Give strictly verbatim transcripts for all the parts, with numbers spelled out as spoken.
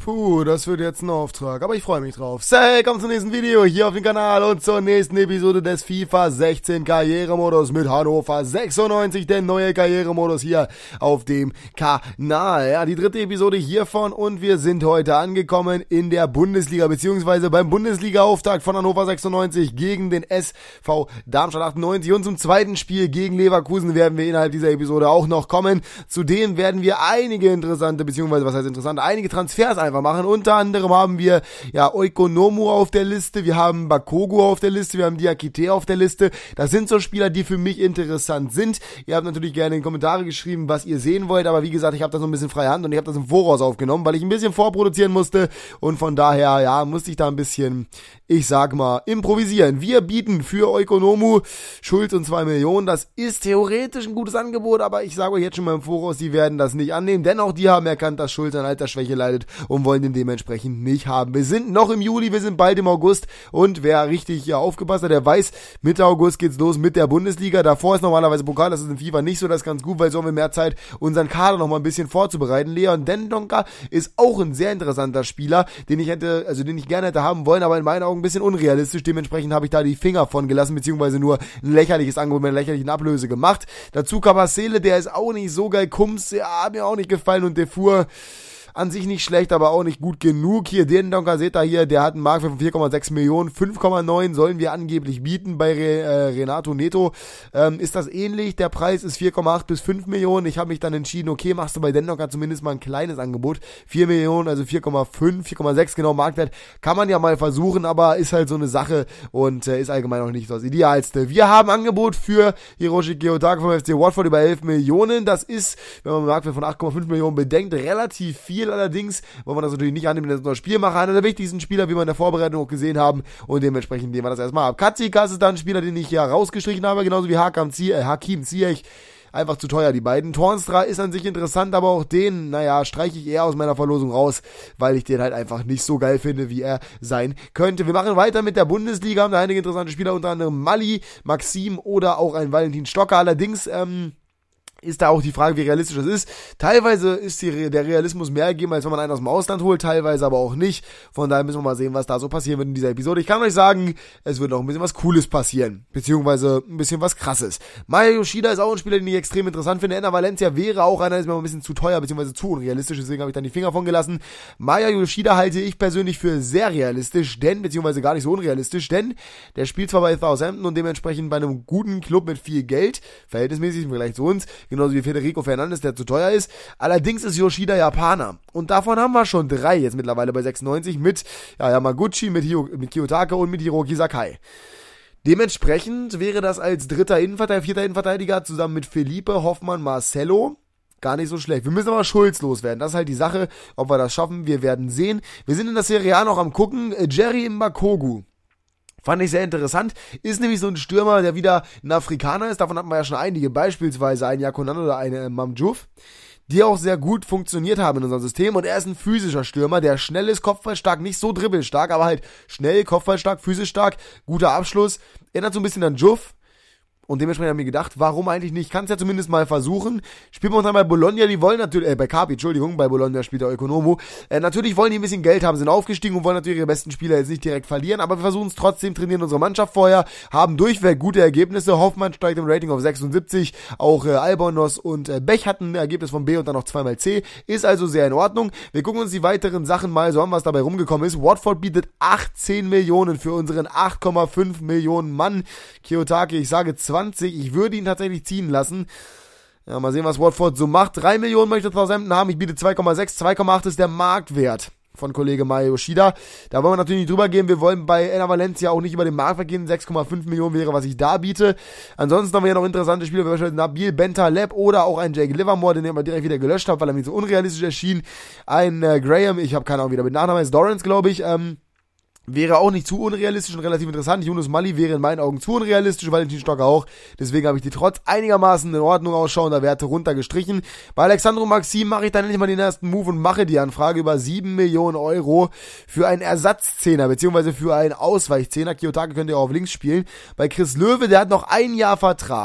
Puh, das wird jetzt ein Auftrag, aber ich freue mich drauf. Say, komm zum nächsten Video hier auf dem Kanal und zur nächsten Episode des FIFA sechzehn Karrieremodus mit Hannover sechsundneunzig, der neue Karrieremodus hier auf dem Kanal. Ja, die dritte Episode hiervon und wir sind heute angekommen in der Bundesliga, beziehungsweise beim Bundesliga-Auftakt von Hannover sechsundneunzig gegen den S V Darmstadt achtundneunzig und zum zweiten Spiel gegen Leverkusen werden wir innerhalb dieser Episode auch noch kommen. Zudem werden wir einige interessante, beziehungsweise was heißt interessante, einige Transfers einfach machen. Unter anderem haben wir ja Oikonomu auf der Liste, wir haben Bakogu auf der Liste, wir haben Diakite auf der Liste. Das sind so Spieler, die für mich interessant sind. Ihr habt natürlich gerne in die Kommentare geschrieben, was ihr sehen wollt, aber wie gesagt, ich habe da so ein bisschen freie Hand und ich habe das im Voraus aufgenommen, weil ich ein bisschen vorproduzieren musste und von daher, ja, musste ich da ein bisschen, ich sag mal, improvisieren. Wir bieten für Oikonomu Schulz und zwei Millionen. Das ist theoretisch ein gutes Angebot, aber ich sage euch jetzt schon mal im Voraus, die werden das nicht annehmen, denn auch die haben erkannt, dass Schulz an Altersschwäche leidet und wollen den dementsprechend nicht haben. Wir sind noch im Juli, wir sind bald im August und wer richtig hier aufgepasst hat, der weiß, Mitte August geht's los mit der Bundesliga. Davor ist normalerweise Pokal, das ist in FIFA nicht so, das ist ganz gut, weil so haben wir mehr Zeit, unseren Kader noch mal ein bisschen vorzubereiten. Leon Dendoncker ist auch ein sehr interessanter Spieler, den ich hätte, also den ich gerne hätte haben wollen, aber in meinen Augen ein bisschen unrealistisch. Dementsprechend habe ich da die Finger von gelassen, beziehungsweise nur ein lächerliches Angebot mit einer lächerlichen Ablöse gemacht. Dazu Kabasele, der ist auch nicht so geil. Kums, ja, hat mir auch nicht gefallen und Defour an sich nicht schlecht, aber auch nicht gut genug. Hier, den Donker seht ihr hier, der hat einen Marktwert von vier Komma sechs Millionen, fünf Komma neun sollen wir angeblich bieten bei Re, äh, Renato Neto. Ähm, ist das ähnlich? Der Preis ist vier Komma acht bis fünf Millionen. Ich habe mich dann entschieden, okay, machst du bei den Donker zumindest mal ein kleines Angebot. vier Millionen, also vier Komma fünf, vier Komma sechs genau Marktwert. Kann man ja mal versuchen, aber ist halt so eine Sache und äh, ist allgemein auch nicht das Idealste. Wir haben Angebot für Hiroshi Kiyotake vom F C Watford über elf Millionen. Das ist, wenn man einen Marktwert von acht Komma fünf Millionen bedenkt, relativ viel. Allerdings wollen wir das natürlich nicht annehmen, das ist ein Spielmacher, einer der wichtigsten Spieler, wie wir in der Vorbereitung auch gesehen haben und dementsprechend nehmen wir das erstmal ab. Katsikas ist dann ein Spieler, den ich ja rausgestrichen habe, genauso wie Hakim Ziyech, äh, Hakim Ziyech. Einfach zu teuer, die beiden. Tornstra ist an sich interessant, aber auch den, naja, streiche ich eher aus meiner Verlosung raus, weil ich den halt einfach nicht so geil finde, wie er sein könnte. Wir machen weiter mit der Bundesliga, haben da einige interessante Spieler, unter anderem Mali, Maxim oder auch ein Valentin Stocker. Allerdings, ähm, ist da auch die Frage, wie realistisch das ist. Teilweise ist die, der Realismus mehr gegeben, als wenn man einen aus dem Ausland holt, teilweise aber auch nicht. Von daher müssen wir mal sehen, was da so passieren wird in dieser Episode. Ich kann euch sagen, es wird noch ein bisschen was Cooles passieren, beziehungsweise ein bisschen was Krasses. Maya Yoshida ist auch ein Spieler, den ich extrem interessant finde. Enner Valencia wäre auch einer, ist mir ein bisschen zu teuer, beziehungsweise zu unrealistisch, deswegen habe ich dann die Finger von gelassen. Maya Yoshida halte ich persönlich für sehr realistisch, denn, beziehungsweise gar nicht so unrealistisch, denn der spielt zwar bei Southampton und dementsprechend bei einem guten Club mit viel Geld, verhältnismäßig im Vergleich zu uns, genauso wie Federico Fernandes, der zu teuer ist. Allerdings ist Yoshida Japaner. Und davon haben wir schon drei jetzt mittlerweile bei sechsundneunzig mit ja, Yamaguchi, mit, Hio, mit Kiyotake und mit Hiroki Sakai. Dementsprechend wäre das als dritter Innenverteidiger, vierter Innenverteidiger zusammen mit Felipe, Hoffmann, Marcelo gar nicht so schlecht. Wir müssen aber Schulz loswerden. Das ist halt die Sache, ob wir das schaffen. Wir werden sehen. Wir sind in der Serie A noch am gucken. Jerry Mbakogu. Fand ich sehr interessant. Ist nämlich so ein Stürmer, der wieder ein Afrikaner ist. Davon hatten wir ja schon einige. Beispielsweise ein Yakunan oder eine Mamdjouf, die auch sehr gut funktioniert haben in unserem System. Und er ist ein physischer Stürmer, der schnell ist, kopfballstark, nicht so dribbelstark, aber halt schnell, kopfballstark, physisch stark, guter Abschluss. Erinnert so ein bisschen an Djouf. Und dementsprechend haben wir gedacht, warum eigentlich nicht? Kann es ja zumindest mal versuchen. Spielt momentan bei Bologna, die wollen natürlich, äh, bei Capi, Entschuldigung, bei Bologna spielt der Oikonomu. Äh, natürlich wollen die ein bisschen Geld haben, sind aufgestiegen und wollen natürlich ihre besten Spieler jetzt nicht direkt verlieren, aber wir versuchen es trotzdem, trainieren unsere Mannschaft vorher, haben durchweg gute Ergebnisse. Hoffmann steigt im Rating auf sechsundsiebzig, auch äh, Albonos und äh, Bech hatten ein Ergebnis von B und dann noch zweimal C, ist also sehr in Ordnung. Wir gucken uns die weiteren Sachen mal so an, was dabei rumgekommen ist. Watford bietet achtzehn Millionen für unseren acht Komma fünf Millionen Mann. Kiyotake, ich sage zwanzig, ich würde ihn tatsächlich ziehen lassen. Ja, mal sehen, was Watford so macht. drei Millionen möchte Southampton haben, ich biete zwei Komma sechs, zwei Komma acht ist der Marktwert von Kollege Maya Yoshida. Da wollen wir natürlich nicht drüber gehen, wir wollen bei Enner Valencia auch nicht über den Marktwert gehen, sechs Komma fünf Millionen wäre, was ich da biete. Ansonsten haben wir ja noch interessante Spieler, wie beispielsweise Nabil Bentaleb oder auch ein Jake Livermore, den ich aber direkt wieder gelöscht habe, weil er mir so unrealistisch erschien. Ein äh, Graham, ich habe keine Ahnung, wie der mit Nachnamen ist, Dorrance, glaube ich, ähm, wäre auch nicht zu unrealistisch und relativ interessant. Yunus Mali wäre in meinen Augen zu unrealistisch, Valentin Stocker auch. Deswegen habe ich die trotz einigermaßen in Ordnung ausschauender Werte runtergestrichen. Bei Alexandro Maxim mache ich dann endlich mal den ersten Move und mache die Anfrage über sieben Millionen Euro für einen Ersatzzehner, beziehungsweise für einen Ausweichzehner. Kiyotake könnt ihr auch auf links spielen. Bei Chris Löwe, der hat noch ein Jahr Vertrag.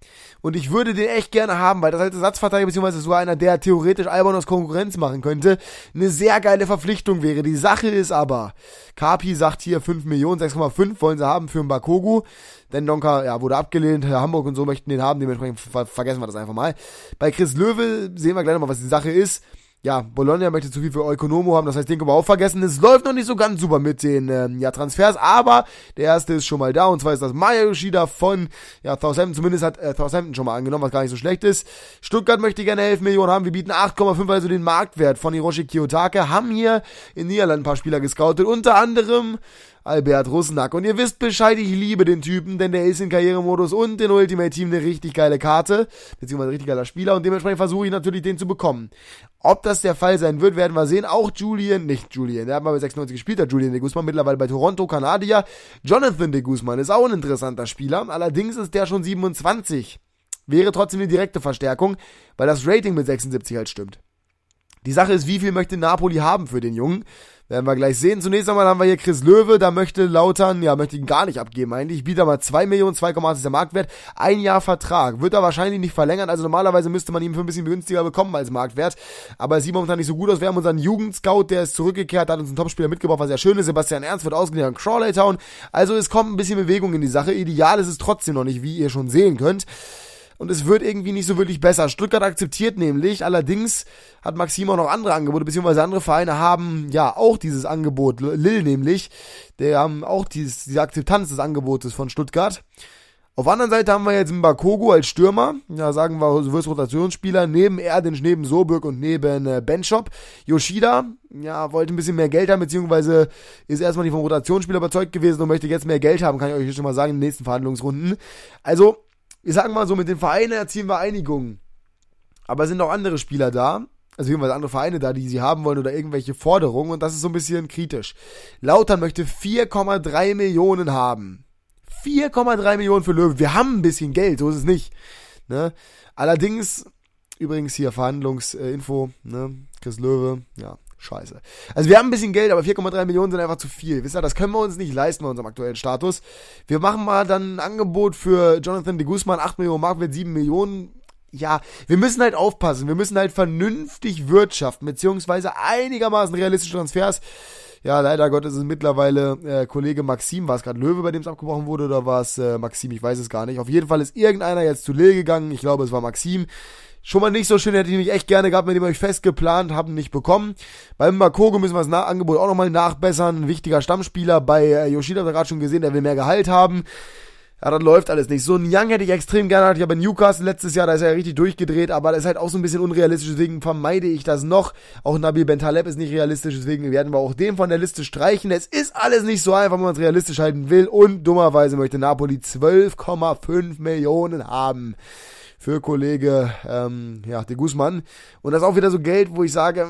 Und ich würde den echt gerne haben, weil das als Ersatzverteidiger, beziehungsweise so einer, der theoretisch Albonos Konkurrenz machen könnte, eine sehr geile Verpflichtung wäre. Die Sache ist aber, Kapi sagt hier fünf Millionen, sechs Komma fünf wollen sie haben für einen Bakogu. Denn Donker, ja, wurde abgelehnt, Hamburg und so möchten den haben, dementsprechend ver- vergessen wir das einfach mal. Bei Chris Löwe sehen wir gleich nochmal, was die Sache ist. Ja, Bologna möchte zu viel für Oikonomo haben, das heißt, den können wir auch vergessen. Es läuft noch nicht so ganz super mit den ähm, ja, Transfers, aber der erste ist schon mal da, und zwar ist das Maya Yoshida von ja, Southampton. Zumindest hat äh, Southampton schon mal angenommen, was gar nicht so schlecht ist. Stuttgart möchte gerne elf Millionen haben, wir bieten acht Komma fünf, also den Marktwert von Hiroshi Kiyotake, haben hier in Niederlanden ein paar Spieler gescoutet, unter anderem Albert Rusnak. Und ihr wisst Bescheid, ich liebe den Typen, denn der ist in Karrieremodus und in Ultimate Team eine richtig geile Karte, beziehungsweise ein richtig geiler Spieler, und dementsprechend versuche ich natürlich, den zu bekommen. Ob das der Fall sein wird, werden wir sehen. Auch Julian, nicht Julian, der hat mal bei sechsundneunzig gespielt, der Julian de Guzman, mittlerweile bei Toronto, Kanadier. Jonathan de Guzman ist auch ein interessanter Spieler, allerdings ist der schon siebenundzwanzig. Wäre trotzdem eine direkte Verstärkung, weil das Rating mit sechsundsiebzig halt stimmt. Die Sache ist, wie viel möchte Napoli haben für den Jungen? Werden wir gleich sehen. Zunächst einmal haben wir hier Chris Löwe, da möchte Lautern, ja, möchte ihn gar nicht abgeben eigentlich. Ich biete mal zwei Millionen, zwei Komma acht ist der Marktwert. Ein Jahr Vertrag. Wird er wahrscheinlich nicht verlängern, also normalerweise müsste man ihn für ein bisschen günstiger bekommen als Marktwert. Aber es sieht momentan nicht so gut aus. Wir haben unseren Jugendscout, der ist zurückgekehrt, hat uns einen Topspieler mitgebracht, was sehr schön ist. Sebastian Ernst wird ausgeliehen an Crawley Town. Also es kommt ein bisschen Bewegung in die Sache. Ideal ist es trotzdem noch nicht, wie ihr schon sehen könnt. Und es wird irgendwie nicht so wirklich besser. Stuttgart akzeptiert nämlich, allerdings hat Maxim auch noch andere Angebote, beziehungsweise andere Vereine haben ja auch dieses Angebot, Lille nämlich, die haben auch dieses, diese Akzeptanz des Angebotes von Stuttgart. Auf der anderen Seite haben wir jetzt einen Bakogu als Stürmer, ja, sagen wir, du wirst Rotationsspieler, neben Erdinch, neben Soburg und neben äh, Benchop. Yoshida, ja, wollte ein bisschen mehr Geld haben, beziehungsweise ist erstmal nicht vom Rotationsspieler überzeugt gewesen und möchte jetzt mehr Geld haben, kann ich euch hier schon mal sagen, in den nächsten Verhandlungsrunden. Also, ich sag mal so, mit den Vereinen erzielen wir Einigung. Aber es sind auch andere Spieler da, also beziehungsweise andere Vereine da, die sie haben wollen oder irgendwelche Forderungen, und das ist so ein bisschen kritisch. Lautern möchte vier Komma drei Millionen haben. vier Komma drei Millionen für Löwe. Wir haben ein bisschen Geld, so ist es nicht. Ne? Allerdings, übrigens hier Verhandlungsinfo, ne? Chris Löwe, ja. Scheiße. Also wir haben ein bisschen Geld, aber vier Komma drei Millionen sind einfach zu viel. Wisst ihr, das können wir uns nicht leisten bei unserem aktuellen Status. Wir machen mal dann ein Angebot für Jonathan de Guzman, acht Millionen, Marktwert sieben Millionen. Ja, wir müssen halt aufpassen. Wir müssen halt vernünftig wirtschaften, beziehungsweise einigermaßen realistische Transfers. Ja, leider Gottes ist es mittlerweile äh, Kollege Maxim, war es gerade Löwe, bei dem es abgebrochen wurde, oder war es äh, Maxim, ich weiß es gar nicht. Auf jeden Fall ist irgendeiner jetzt zu Lille gegangen, ich glaube es war Maxim. Schon mal nicht so schön, hätte ich mich echt gerne gehabt, mit dem euch fest geplant, haben nicht bekommen. Beim Bakogu müssen wir das Na- Angebot auch nochmal nachbessern, ein wichtiger Stammspieler. Bei äh, Yoshida habt ihr gerade schon gesehen, der will mehr Gehalt haben. Ja, das läuft alles nicht. So einen Young hätte ich extrem gerne, hatte ich aber Newcastle letztes Jahr, da ist er ja richtig durchgedreht, aber das ist halt auch so ein bisschen unrealistisch, deswegen vermeide ich das noch. Auch Nabil Bentaleb ist nicht realistisch, deswegen werden wir auch den von der Liste streichen. Es ist alles nicht so einfach, wenn man es realistisch halten will, und dummerweise möchte Napoli zwölf Komma fünf Millionen haben für Kollege ähm, ja, de Guzman. Und das ist auch wieder so Geld, wo ich sage,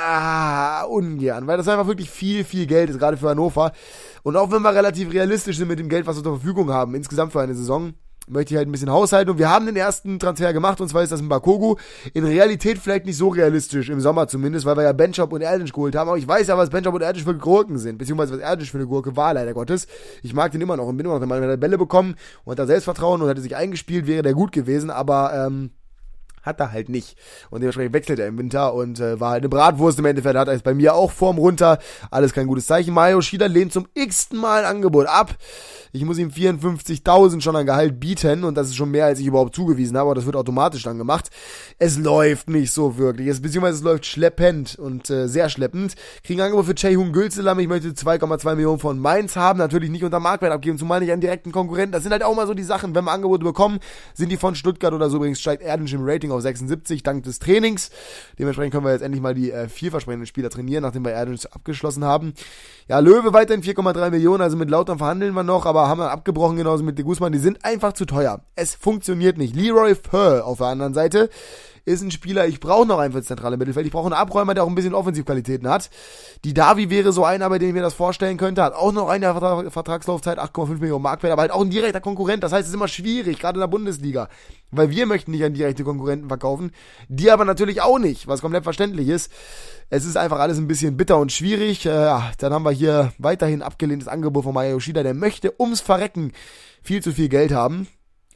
ah, ungern, weil das einfach wirklich viel, viel Geld ist, gerade für Hannover. Und auch wenn wir relativ realistisch sind mit dem Geld, was wir zur Verfügung haben, insgesamt für eine Saison, möchte ich halt ein bisschen haushalten. Und wir haben den ersten Transfer gemacht, und zwar ist das ein Bakogu. In Realität vielleicht nicht so realistisch, im Sommer zumindest, weil wir ja Benchop und Erdinch geholt haben. Aber ich weiß ja, was Benchop und Erdinch für Gurken sind, beziehungsweise was Erdinch für eine Gurke war, leider Gottes. Ich mag den immer noch und bin immer noch der Meinung, wenn er Bälle bekommen und hat da Selbstvertrauen und hätte sich eingespielt, wäre der gut gewesen. Aber, ähm, hat er halt nicht. Und dementsprechend wechselt er im Winter und äh, war halt eine Bratwurst im Endeffekt. Hat er jetzt bei mir auch Form runter. Alles kein gutes Zeichen. Maya Yoshida lehnt zum x-ten Mal Angebot ab. Ich muss ihm vierundfünfzigtausend schon an Gehalt bieten, und das ist schon mehr, als ich überhaupt zugewiesen habe, aber das wird automatisch dann gemacht. Es läuft nicht so wirklich. Es, beziehungsweise es läuft schleppend und äh, sehr schleppend. Kriegen ein Angebot für Ceyhun Gülselam. Ich möchte zwei Komma zwei Millionen von Mainz haben. Natürlich nicht unter Marktwert abgeben, zumal nicht einen direkten Konkurrenten. Das sind halt auch mal so die Sachen, wenn wir Angebote bekommen, sind die von Stuttgart oder so. Übrigens steigt Erdinch im Rating auf sechsundsiebzig dank des Trainings. Dementsprechend können wir jetzt endlich mal die äh, vielversprechenden Spieler trainieren, nachdem wir Erdinch abgeschlossen haben. Ja, Löwe weiterhin vier Komma drei Millionen, also mit Lautern verhandeln wir noch, aber haben wir abgebrochen, genauso mit de Guzman. Die sind einfach zu teuer. Es funktioniert nicht. Leroy Fer auf der anderen Seite ist ein Spieler, ich brauche noch einen für das zentrale Mittelfeld. Ich brauche einen Abräumer, der auch ein bisschen Offensivqualitäten hat. Die Davi wäre so einer, bei dem ich mir das vorstellen könnte. Hat auch noch eine Vertrag- Vertragslaufzeit, acht Komma fünf Millionen Marktwert, aber halt auch ein direkter Konkurrent. Das heißt, es ist immer schwierig, gerade in der Bundesliga. Weil wir möchten nicht an direkte Konkurrenten verkaufen. Die aber natürlich auch nicht, was komplett verständlich ist. Es ist einfach alles ein bisschen bitter und schwierig. Äh, ja, dann haben wir hier weiterhin abgelehntes Angebot von Maya Yoshida. Der möchte ums Verrecken viel zu viel Geld haben.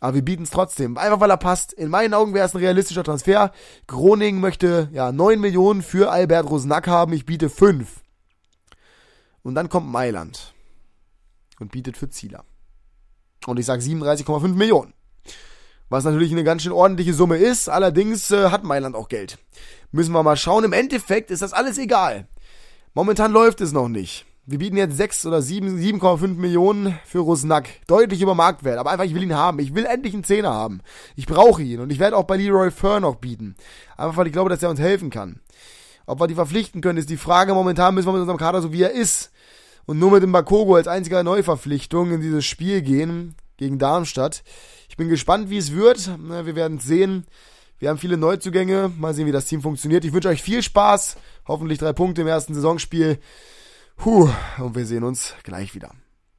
Aber wir bieten es trotzdem. Einfach weil er passt. In meinen Augen wäre es ein realistischer Transfer. Groningen möchte ja neun Millionen für Albert Rusnak haben. Ich biete fünf. Und dann kommt Mailand. Und bietet für Zieler. Und ich sage siebenunddreißig Komma fünf Millionen. Was natürlich eine ganz schön ordentliche Summe ist. Allerdings äh, hat Mailand auch Geld. Müssen wir mal schauen. Im Endeffekt ist das alles egal. Momentan läuft es noch nicht. Wir bieten jetzt sechs oder sieben Komma fünf Millionen für Rusnak. Deutlich über Marktwert. Aber einfach, ich will ihn haben. Ich will endlich einen Zehner haben. Ich brauche ihn. Und ich werde auch bei Leroy Fer noch bieten. Einfach, weil ich glaube, dass er uns helfen kann. Ob wir die verpflichten können, ist die Frage. Momentan müssen wir mit unserem Kader, so wie er ist, und nur mit dem Bakogo als einziger Neuverpflichtung in dieses Spiel gehen. Gegen Darmstadt. Ich bin gespannt, wie es wird. Wir werden es sehen. Wir haben viele Neuzugänge. Mal sehen, wie das Team funktioniert. Ich wünsche euch viel Spaß. Hoffentlich drei Punkte im ersten Saisonspiel. Puh, und wir sehen uns gleich wieder.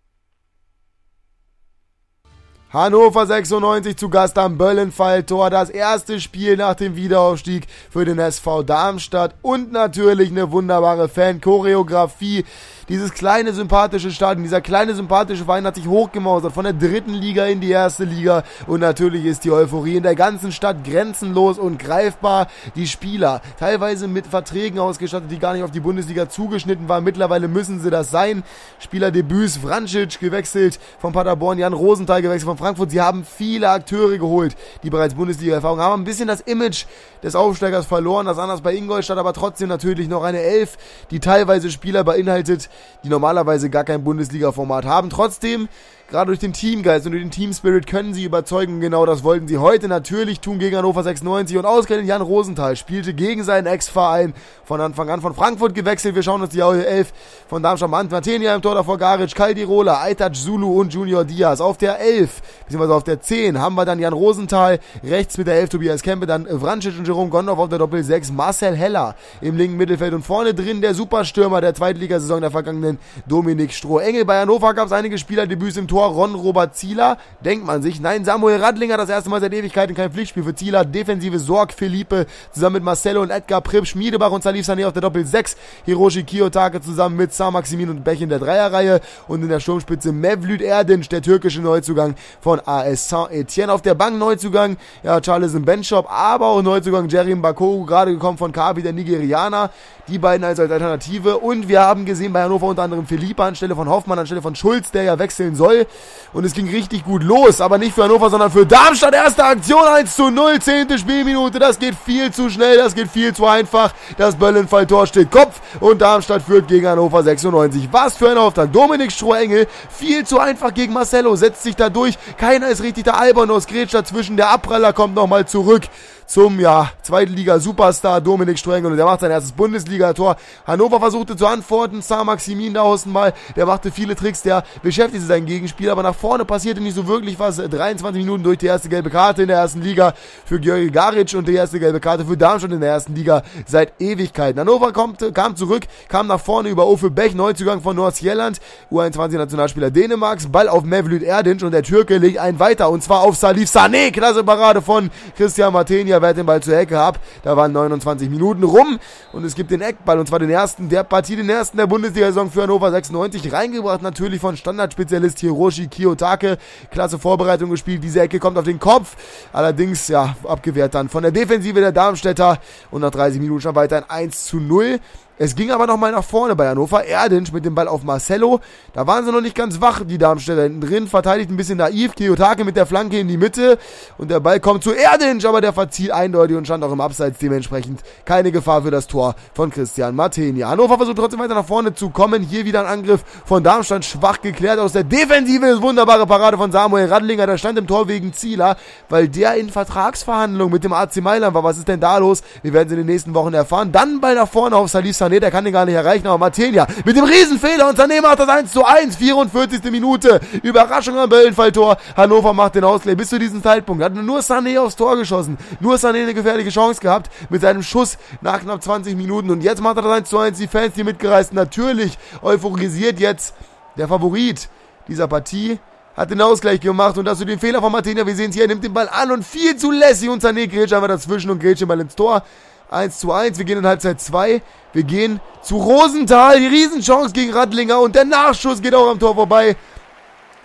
Hannover sechsundneunzig zu Gast am Böllenfalltor. Das erste Spiel nach dem Wiederaufstieg für den S V Darmstadt. Und natürlich eine wunderbare Fan-Choreografie. Dieses kleine sympathische Stadion, dieser kleine sympathische Verein hat sich hochgemausert von der dritten Liga in die erste Liga. Und natürlich ist die Euphorie in der ganzen Stadt grenzenlos und greifbar. Die Spieler, teilweise mit Verträgen ausgestattet, die gar nicht auf die Bundesliga zugeschnitten waren. Mittlerweile müssen sie das sein. Spielerdebüts, Vrancic gewechselt von Paderborn, Jan Rosenthal gewechselt von Frankfurt. Sie haben viele Akteure geholt, die bereits Bundesliga-Erfahrung haben. Ein bisschen das Image des Aufsteigers verloren, das anders bei Ingolstadt, aber trotzdem natürlich noch eine Elf, die teilweise Spieler beinhaltet, die normalerweise gar kein Bundesliga-Format haben. Trotzdem, gerade durch den Teamgeist und durch den Teamspirit können sie überzeugen. Genau das wollten sie heute natürlich tun gegen Hannover sechsundneunzig. Und ausgerechnet Jan Rosenthal spielte gegen seinen Ex-Verein von Anfang an von Frankfurt gewechselt. Wir schauen uns die Elf von Darmstadt an. Matenia im Tor, davor Garic, Caldirola, Aytac Zulu und Junior Diaz. Auf der elf, beziehungsweise auf der zehn haben wir dann Jan Rosenthal. Rechts mit der elf Tobias Kempe, dann Vrancic und Jerome Gondorf auf der Doppel sechs. Marcel Heller im linken Mittelfeld und vorne drin der Superstürmer der Zweitligasaison der vergangenen Dominik Stroh-Engel. Bei Hannover gab es einige Spielerdebüts im Tor. Ron Robert Zieler, denkt man sich. Nein, Samuel Radlinger, das erste Mal seit Ewigkeiten kein Pflichtspiel für Zieler. Defensive Sorg Philippe zusammen mit Marcelo und Edgar Pripp, Schmiedebach und Salif Sané auf der Doppel sechs. Hiroshi Kiyotake zusammen mit Saint-Maximin und Bech in der Dreierreihe. Und in der Sturmspitze Mevlüt Erdinç, der türkische Neuzugang von A S Saint-Etienne. Auf der Bank Neuzugang, ja, Charles Benchop, aber auch Neuzugang Jerim Bakogu, gerade gekommen von Kabi, der Nigerianer. Die beiden also als Alternative. Und wir haben gesehen bei Hannover unter anderem Philippe anstelle von Hoffmann, anstelle von Schulz, der ja wechseln soll. Und es ging richtig gut los, aber nicht für Hannover, sondern für Darmstadt. Erste Aktion, eins zu null, zehnte Spielminute. Das geht viel zu schnell, das geht viel zu einfach. Das Böllenfalltor steht Kopf und Darmstadt führt gegen Hannover sechsundneunzig. Was für ein Auftakt. Dominik Stroh-Engel, viel zu einfach gegen Marcelo, setzt sich da durch. Keiner ist richtig, der Albonos grätscht dazwischen. Der Abpraller kommt nochmal zurück zum, ja, Zweitliga-Superstar Dominik Stroh-Engel und der macht sein erstes Bundesliga-Tor. Hannover versuchte zu antworten, Saint-Maximin da außen mal, der machte viele Tricks, der beschäftigte seinen Gegenspieler, aber nach vorne passierte nicht so wirklich was. dreiundzwanzig Minuten durch die erste gelbe Karte in der ersten Liga für Georgi Garic und die erste gelbe Karte für Darmstadt in der ersten Liga seit Ewigkeiten. Hannover kommt, kam zurück, kam nach vorne über Uffe Bech, Neuzugang von Nordsjælland, U einundzwanzig-Nationalspieler Dänemarks, Ball auf Mevlüt Erdinç und der Türke legt einen weiter und zwar auf Salif Sané, klasse Parade von Christian Matenia, wehrt den Ball zur Ecke ab, da waren neunundzwanzig Minuten rum und es gibt den Eckball und zwar den ersten der Partie, den ersten der Bundesliga-Saison für Hannover sechsundneunzig, reingebracht natürlich von Standardspezialist Hiroshi Kiyotake, klasse Vorbereitung gespielt, diese Ecke kommt auf den Kopf, allerdings ja abgewehrt dann von der Defensive der Darmstädter und nach dreißig Minuten schon weiter ein eins zu null. Es ging aber nochmal nach vorne bei Hannover. Erdinç mit dem Ball auf Marcelo. Da waren sie noch nicht ganz wach, die Darmstädter hinten drin. Verteidigt ein bisschen naiv. Kiyotake mit der Flanke in die Mitte. Und der Ball kommt zu Erdinç, aber der verzieht eindeutig und stand auch im Abseits. Dementsprechend keine Gefahr für das Tor von Christian Matenia. Hannover versucht trotzdem weiter nach vorne zu kommen. Hier wieder ein Angriff von Darmstadt. Schwach geklärt aus der Defensive. Wunderbare Parade von Samuel Radlinger. Der stand im Tor wegen Zieler, weil der in Vertragsverhandlungen mit dem A C Mailand war. Was ist denn da los? Wir werden es in den nächsten Wochen erfahren. Dann Ball nach vorne auf Salif Sané, der kann den gar nicht erreichen, aber Matenia mit dem Riesenfehler und Sané macht das eins zu eins, vierundvierzigste Minute, Überraschung am Böllenfalltor, Hannover macht den Ausgleich, bis zu diesem Zeitpunkt hat nur Sané aufs Tor geschossen, nur Sané eine gefährliche Chance gehabt, mit seinem Schuss nach knapp zwanzig Minuten und jetzt macht er das eins zu eins, die Fans, die mitgereist, natürlich euphorisiert jetzt der Favorit dieser Partie, hat den Ausgleich gemacht und das zu den Fehler von Matenia, wir sehen es hier, er nimmt den Ball an und viel zu lässig und Sané grätscht einfach dazwischen und grätscht den Ball ins Tor. eins zu eins, wir gehen in Halbzeit zwei, wir gehen zu Rosenthal, die Riesenchance gegen Radlinger und der Nachschuss geht auch am Tor vorbei.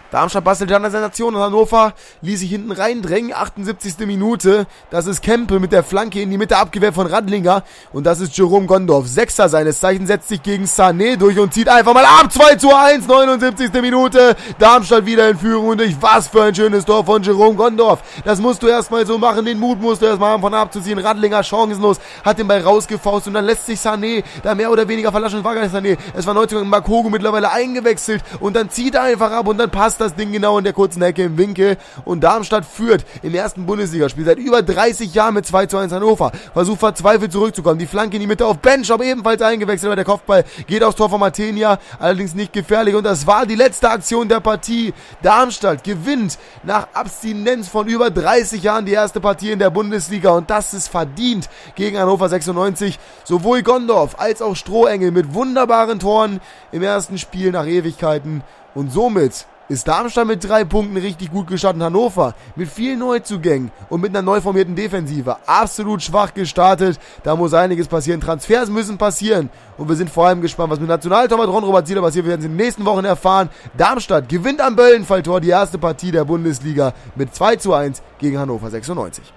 Darmstadt bastelt dann eine Sensation und Hannover ließ sich hinten reindrängen. achtundsiebzigste Minute. Das ist Kempe mit der Flanke in die Mitte abgewehrt von Radlinger. Und das ist Jerome Gondorf. Sechser seines Zeichens, setzt sich gegen Sané durch und zieht einfach mal ab. zwei zu eins, neunundsiebzigste Minute. Darmstadt wieder in Führung und durch was für ein schönes Tor von Jerome Gondorf. Das musst du erstmal so machen. Den Mut musst du erstmal haben, von abzuziehen. Radlinger chancenlos, hat den Ball rausgefaust und dann lässt sich Sané da mehr oder weniger verlassen. Es war gar nicht Sané. Es war Neuzugang Makogo mittlerweile eingewechselt und dann zieht er einfach ab und dann passt das Ding genau in der kurzen Ecke im Winkel und Darmstadt führt im ersten Bundesligaspiel seit über dreißig Jahren mit zwei zu eins Hannover. Versucht verzweifelt zurückzukommen. Die Flanke in die Mitte auf Benchop, ebenfalls eingewechselt, aber der Kopfball geht aufs Tor von Matenia, allerdings nicht gefährlich und das war die letzte Aktion der Partie. Darmstadt gewinnt nach Abstinenz von über dreißig Jahren die erste Partie in der Bundesliga und das ist verdient gegen Hannover sechsundneunzig. Sowohl Gondorf als auch Strohengel mit wunderbaren Toren im ersten Spiel nach Ewigkeiten und somit ist Darmstadt mit drei Punkten richtig gut gestartet. Hannover mit vielen Neuzugängen und mit einer neu formierten Defensive absolut schwach gestartet. Da muss einiges passieren. Transfers müssen passieren. Und wir sind vor allem gespannt, was mit Nationaltorwart Ron-Robert Zieler passiert. Wir werden es in den nächsten Wochen erfahren. Darmstadt gewinnt am Böllenfalltor die erste Partie der Bundesliga mit zwei zu eins gegen Hannover sechsundneunzig.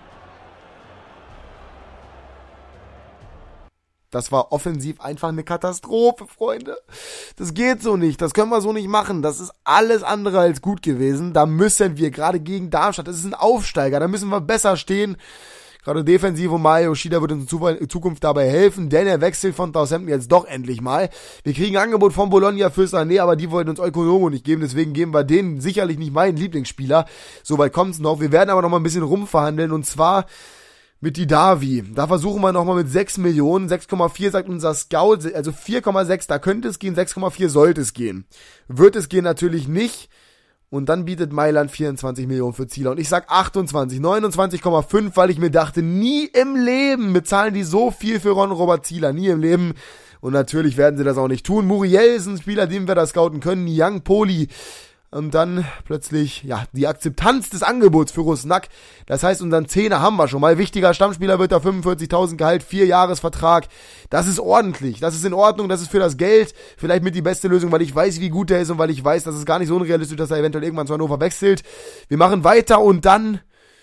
Das war offensiv einfach eine Katastrophe, Freunde. Das geht so nicht. Das können wir so nicht machen. Das ist alles andere als gut gewesen. Da müssen wir, gerade gegen Darmstadt, das ist ein Aufsteiger, da müssen wir besser stehen. Gerade defensiv und Mario Shida wird uns in Zukunft dabei helfen, denn er wechselt von Southampton jetzt doch endlich mal. Wir kriegen ein Angebot von Bologna für Sané, aber die wollten uns Ökonomo nicht geben, deswegen geben wir denen sicherlich nicht meinen Lieblingsspieler. Soweit kommt's noch. Wir werden aber noch mal ein bisschen rumverhandeln und zwar mit Didavi. Da versuchen wir nochmal mit sechs Millionen. sechs Komma vier sagt unser Scout. Also vier Komma sechs, da könnte es gehen. sechs Komma vier sollte es gehen. Wird es gehen natürlich nicht. Und dann bietet Mailand vierundzwanzig Millionen für Zieler. Und ich sag achtundzwanzig, neunundzwanzig Komma fünf, weil ich mir dachte, nie im Leben bezahlen die so viel für Ron-Robert Zieler. Nie im Leben. Und natürlich werden sie das auch nicht tun. Muriel ist ein Spieler, den wir da scouten können. Young Poli. Und dann plötzlich, ja, die Akzeptanz des Angebots für Rusnak. Das heißt, unseren Zehner haben wir schon mal. Wichtiger Stammspieler wird da fünfundvierzigtausend Gehalt, vier Jahresvertrag. Das ist ordentlich. Das ist in Ordnung. Das ist für das Geld vielleicht mit die beste Lösung, weil ich weiß, wie gut der ist und weil ich weiß, dass es gar nicht so unrealistisch ist, dass er eventuell irgendwann zu Hannover wechselt. Wir machen weiter und dann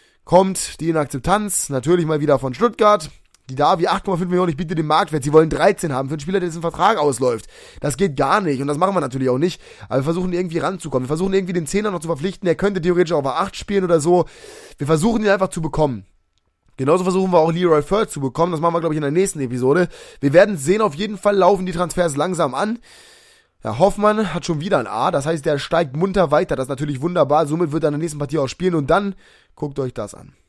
kommt die Inakzeptanz. Natürlich mal wieder von Stuttgart. Die Davi acht Komma fünf Millionen, ich biete den Marktwert. Sie wollen dreizehn haben für einen Spieler, der dessen Vertrag ausläuft. Das geht gar nicht und das machen wir natürlich auch nicht. Aber wir versuchen irgendwie ranzukommen. Wir versuchen irgendwie den Zehner noch zu verpflichten. Er könnte theoretisch auch auf acht spielen oder so. Wir versuchen ihn einfach zu bekommen. Genauso versuchen wir auch Leroy Furth zu bekommen. Das machen wir, glaube ich, in der nächsten Episode. Wir werden sehen, auf jeden Fall laufen die Transfers langsam an. Ja, Hoffmann hat schon wieder ein A. Das heißt, der steigt munter weiter. Das ist natürlich wunderbar. Somit wird er in der nächsten Partie auch spielen. Und dann guckt euch das an.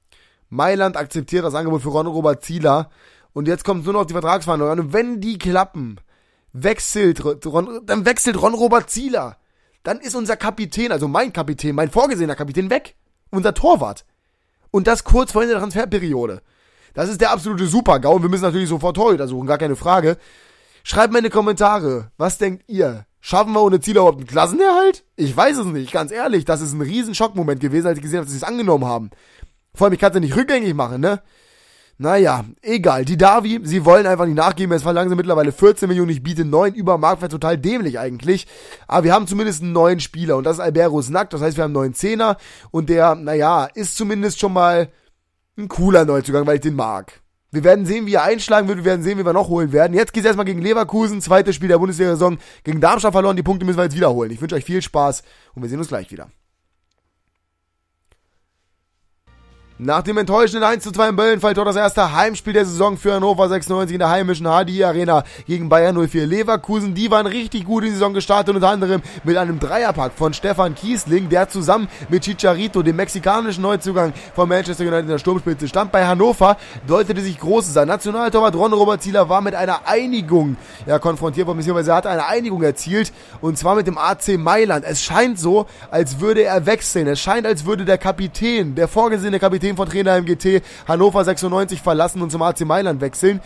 Mailand akzeptiert das Angebot für Ron-Robert Zieler und jetzt kommt nur noch die Vertragsverhandlungen an und wenn die klappen, wechselt Ron, dann wechselt Ron-Robert Zieler. Dann ist unser Kapitän, also mein Kapitän, mein vorgesehener Kapitän weg. Unser Torwart. Und das kurz vor Ende der Transferperiode. Das ist der absolute Super-GAU und wir müssen natürlich sofort Torhüter suchen, gar keine Frage. Schreibt mir in die Kommentare, was denkt ihr? Schaffen wir ohne Zieler überhaupt einen Klassenerhalt? Ich weiß es nicht, ganz ehrlich. Das ist ein riesen Schockmoment gewesen, als ich gesehen habe, dass sie es angenommen haben. Vor allem, ich kann es ja nicht rückgängig machen, ne? Naja, egal. Die Davi, sie wollen einfach nicht nachgeben. Es verlangen sie mittlerweile vierzehn Millionen. Ich biete neun über Marktwert. Total dämlich eigentlich. Aber wir haben zumindest einen neuen Spieler. Und das ist Albert Rusnak. Das heißt, wir haben einen neuen Zehner. Und der, naja, ist zumindest schon mal ein cooler Neuzugang, weil ich den mag. Wir werden sehen, wie er einschlagen wird. Wir werden sehen, wie wir noch holen werden. Jetzt geht's erstmal gegen Leverkusen. Zweites Spiel der Bundesliga-Saison. Gegen Darmstadt verloren. Die Punkte müssen wir jetzt wiederholen. Ich wünsche euch viel Spaß. Und wir sehen uns gleich wieder. Nach dem enttäuschenden eins zu zwei im Böllenfalltor das erste Heimspiel der Saison für Hannover sechsundneunzig in der heimischen H D I Arena gegen Bayern null vier Leverkusen. Die waren richtig gut in die Saison gestartet, unter anderem mit einem Dreierpack von Stefan Kiesling, der zusammen mit Chicharito, dem mexikanischen Neuzugang von Manchester United in der Sturmspitze stand. Bei Hannover deutete sich Großes an. Nationaltorwart Ron-Robert Zieler war mit einer Einigung ja, konfrontiert worden, beziehungsweise er hatte eine Einigung erzielt und zwar mit dem A C Mailand. Es scheint so, als würde er wechseln. Es scheint, als würde der Kapitän, der vorgesehene Kapitän von Trainer im G T Hannover sechsundneunzig verlassen und zum A C Mailand wechseln.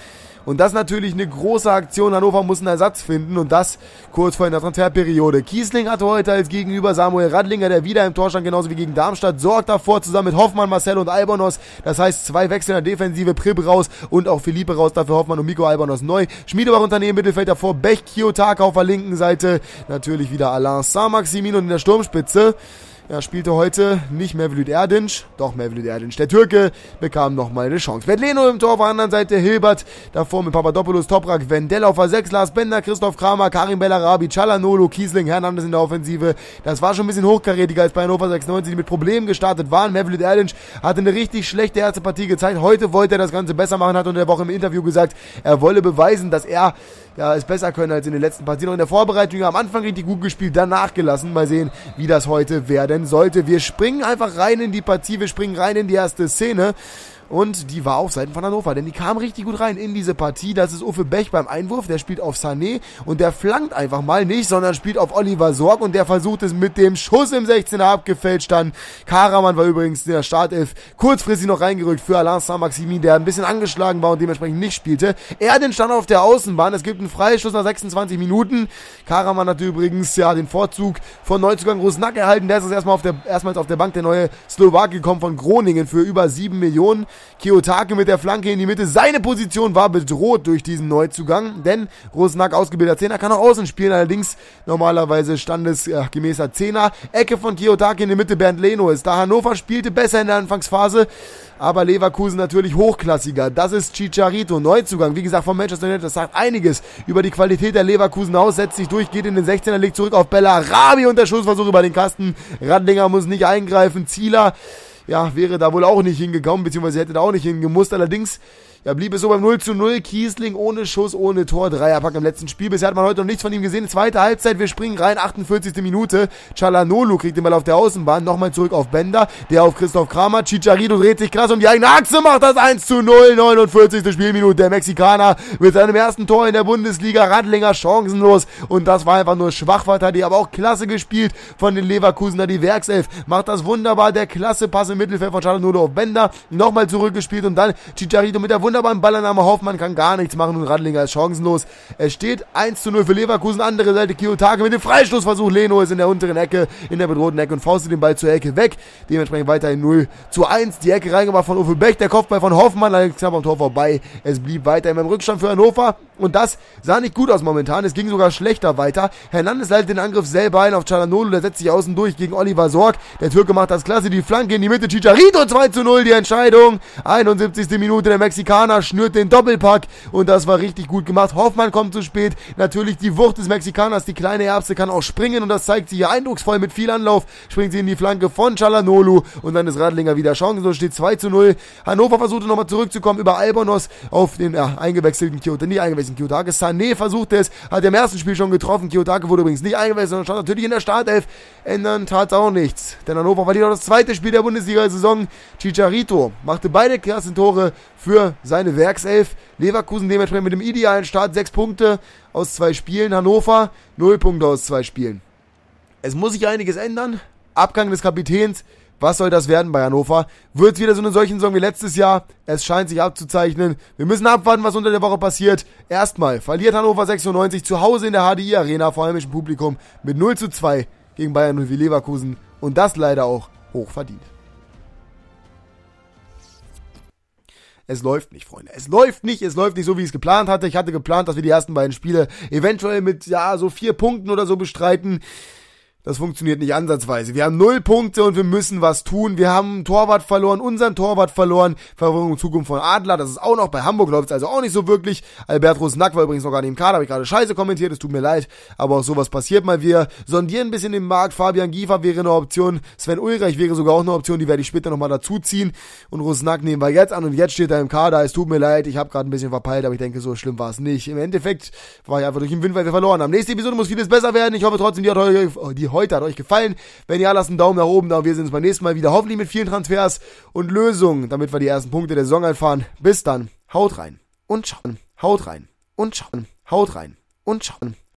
Und das ist natürlich eine große Aktion. Hannover muss einen Ersatz finden und das kurz vor der Transferperiode. Kiesling hatte heute als Gegenüber Samuel Radlinger, der wieder im Tor stand, genauso wie gegen Darmstadt, sorgt davor zusammen mit Hoffmann, Marcel und Albonos. Das heißt, zwei Wechsel in der Defensive, Pribb raus und auch Philippe raus, dafür Hoffmann und Miko Albonos neu. Schmiedebach Unternehmen, Mittelfeld davor, Bech, Kiyotaka auf der linken Seite. Natürlich wieder Alain Saint-Maximin und in der Sturmspitze. Er spielte heute nicht Mevlüt Erdinç, doch Mevlüt Erdinç, der Türke, bekam nochmal eine Chance. Vedleno im Tor, auf der anderen Seite Hilbert, davor mit Papadopoulos, Toprak, Wendell auf der sechs, Lars Bender, Christoph Kramer, Karim Bellarabi, Çalhanoğlu, Kiesling, Hernandez in der Offensive. Das war schon ein bisschen hochkarätiger als bei Hannover sechsundneunzig, die mit Problemen gestartet waren. Mevlüt Erdinç hatte eine richtig schlechte erste Partie gezeigt. Heute wollte er das Ganze besser machen, hat unter der Woche im Interview gesagt, er wolle beweisen, dass er ja, es besser können als in den letzten Partien. Und in der Vorbereitung am Anfang richtig gut gespielt, dann nachgelassen. Mal sehen, wie das heute werden sollte. Wir springen einfach rein in die Partie, wir springen rein in die erste Szene. Und die war auf Seiten von Hannover, denn die kam richtig gut rein in diese Partie. Das ist Uffe Bech beim Einwurf, der spielt auf Sané und der flankt einfach mal nicht, sondern spielt auf Oliver Sorg und der versucht es mit dem Schuss im sechzehner abgefälscht dann. Karaman war übrigens in der Startelf kurzfristig noch reingerückt für Alain Saint-Maximin, der ein bisschen angeschlagen war und dementsprechend nicht spielte. Er den stand auf der Außenbahn, es gibt einen Freischuss nach sechsundzwanzig Minuten. Karaman hat übrigens ja den Vorzug von Neuzugang Rusnak erhalten, der ist erstmal auf der, erstmals auf der Bank, der neue Slowake gekommen von Groningen für über sieben Millionen. Kiyotake mit der Flanke in die Mitte. Seine Position war bedroht durch diesen Neuzugang, denn Rusnak, ausgebildeter Zehner, kann auch außen spielen, allerdings normalerweise standesgemäßer Zehner. Ecke von Kiyotake in die Mitte, Bernd Leno ist da. Hannover spielte besser in der Anfangsphase, aber Leverkusen natürlich hochklassiger. Das ist Chicharito, Neuzugang, wie gesagt von Manchester United. Das sagt einiges über die Qualität der Leverkusen aus, setzt sich durch, geht in den sechzehner, legt zurück auf Bellarabi und der Schussversuch über den Kasten. Radlinger muss nicht eingreifen, Zieler ja, wäre da wohl auch nicht hingekommen, beziehungsweise hätte da auch nicht hingemusst. Allerdings ja, blieb es so beim null zu null. Kiesling ohne Schuss, ohne Tor. Dreierpack im letzten Spiel. Bisher hat man heute noch nichts von ihm gesehen. Zweite Halbzeit, wir springen rein. achtundvierzigste Minute. Çalhanoğlu kriegt den Ball auf der Außenbahn. Nochmal zurück auf Bender. Der auf Christoph Kramer. Chicharito dreht sich krass um die eigene Achse. Macht das eins zu null. neunundvierzigste Spielminute. Der Mexikaner mit seinem ersten Tor in der Bundesliga. Radlinger chancenlos. Und das war einfach nur Schwachverteidigung. Aber auch klasse gespielt von den Leverkusener. Die Werkself macht das wunderbar. Der klasse Pass im Mittelfeld von Çalhanoğlu auf Bender. Nochmal zurückgespielt und dann Chicharito mit der wunderbaren Ballannahme. Hoffmann kann gar nichts machen und Radlinger ist chancenlos. Es steht eins zu null für Leverkusen. Andere Seite Kiyotake mit dem Freistoßversuch. Leno ist in der unteren Ecke, in der bedrohten Ecke und faustet den Ball zur Ecke weg. Dementsprechend weiterhin null zu eins. Die Ecke reingemacht von Uffe Bech. Der Kopfball von Hoffmann, allerdings knapp am Tor vorbei. Es blieb weiterhin beim Rückstand für Hannover. Und das sah nicht gut aus momentan. Es ging sogar schlechter weiter. Hernandez leitet den Angriff selber ein auf Çalhanoğlu. Der setzt sich außen durch gegen Oliver Sorg. Der Türke macht das klasse. Die Flanke in die Mitte. Chicharito zwei zu null. Die Entscheidung. einundsiebzigste Minute. Der Mexikaner schnürt den Doppelpack. Und das war richtig gut gemacht. Hoffmann kommt zu spät. Natürlich die Wucht des Mexikaners. Die kleine Erbse kann auch springen. Und das zeigt sie hier eindrucksvoll mit viel Anlauf. Springt sie in die Flanke von Çalhanoğlu. Und dann ist Radlinger wieder chancenlos. Steht zwei zu null. Hannover versuchte nochmal zurückzukommen über Albonos auf den ja, eingewechselten Kiyotake. Nicht eingewechselten Kiyotake. Sané versuchte es, hat im ersten Spiel schon getroffen. Kiyotake wurde übrigens nicht eingewechselt, sondern stand natürlich in der Startelf. Ändern tat auch nichts. Denn Hannover verliert auch das zweite Spiel der Bundesliga-Saison. Chicharito machte beide Klassentore für seine Werkself. Leverkusen dementsprechend mit dem idealen Start. Sechs Punkte aus zwei Spielen. Hannover null Punkte aus zwei Spielen. Es muss sich einiges ändern. Abgang des Kapitäns. Was soll das werden bei Hannover? Wird es wieder so eine solche Saison wie letztes Jahr? Es scheint sich abzuzeichnen. Wir müssen abwarten, was unter der Woche passiert. Erstmal verliert Hannover sechsundneunzig zu Hause in der H D I-Arena vor heimischem Publikum mit null zu zwei gegen Bayern null wie Leverkusen. Und das leider auch hoch verdient. Es läuft nicht, Freunde. Es läuft nicht, es läuft nicht so, wie ich es geplant hatte. Ich hatte geplant, dass wir die ersten beiden Spiele eventuell mit, ja, so vier Punkten oder so bestreiten. Das funktioniert nicht ansatzweise. Wir haben null Punkte und wir müssen was tun. Wir haben einen Torwart verloren, unseren Torwart verloren. Verwirrung in Zukunft von Adler, das ist auch noch. Bei Hamburg läuft es also auch nicht so wirklich. Albert Rusnak war übrigens noch gar nicht im Kader, habe ich gerade scheiße kommentiert, es tut mir leid. Aber auch sowas passiert mal. Wir sondieren ein bisschen den Markt. Fabian Giefer wäre eine Option. Sven Ulreich wäre sogar auch eine Option, die werde ich später nochmal dazu ziehen. Und Rusnak nehmen wir jetzt an und jetzt steht er im Kader. Es tut mir leid, ich habe gerade ein bisschen verpeilt, aber ich denke, so schlimm war es nicht. Im Endeffekt war ich einfach durch den Wind, weil wir verloren haben. Nächste Episode muss vieles besser werden. Ich hoffe trotzdem, die, hat heute, die heute hat euch gefallen. Wenn ja, lasst einen Daumen nach oben da und wir sehen uns beim nächsten Mal wieder. Hoffentlich mit vielen Transfers und Lösungen, damit wir die ersten Punkte der Saison einfahren. Bis dann. Haut rein und schauen. Haut rein und schauen. Haut rein und schauen.